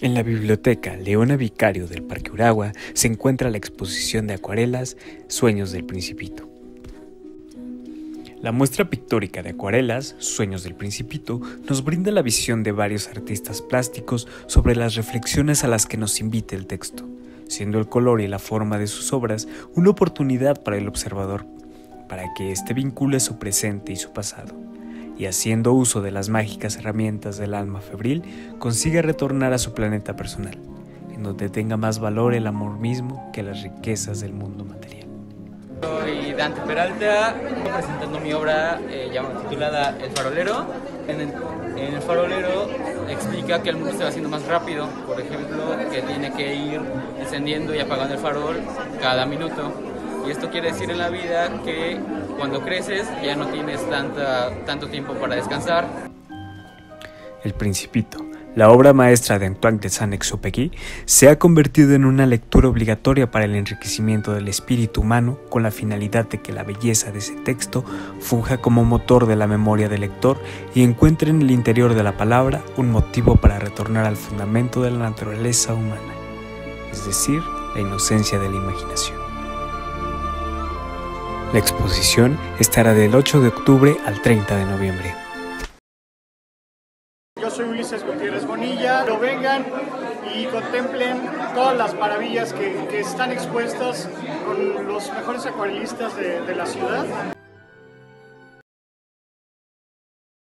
En la biblioteca Leona Vicario del Parque Uragua se encuentra la exposición de acuarelas Sueños del Principito. La muestra pictórica de acuarelas Sueños del Principito nos brinda la visión de varios artistas plásticos sobre las reflexiones a las que nos invita el texto, siendo el color y la forma de sus obras una oportunidad para el observador, para que éste vincule su presente y su pasado, y haciendo uso de las mágicas herramientas del alma febril, consiga retornar a su planeta personal, en donde tenga más valor el amor mismo que las riquezas del mundo material. Soy Dante Peralta, presentando mi obra titulada El Farolero. En el Farolero explica que el mundo se va haciendo más rápido, por ejemplo, que tiene que ir encendiendo y apagando el farol cada minuto. Y esto quiere decir en la vida que cuando creces ya no tienes tanto tiempo para descansar. El Principito, la obra maestra de Antoine de Saint-Exupéry, se ha convertido en una lectura obligatoria para el enriquecimiento del espíritu humano, con la finalidad de que la belleza de ese texto funja como motor de la memoria del lector y encuentre en el interior de la palabra un motivo para retornar al fundamento de la naturaleza humana, es decir, la inocencia de la imaginación. La exposición estará del 8 de octubre al 30 de noviembre. Yo soy Ulises Gutiérrez Bonilla. Lo vengan y contemplen todas las maravillas que están expuestas con los mejores acuarelistas de la ciudad.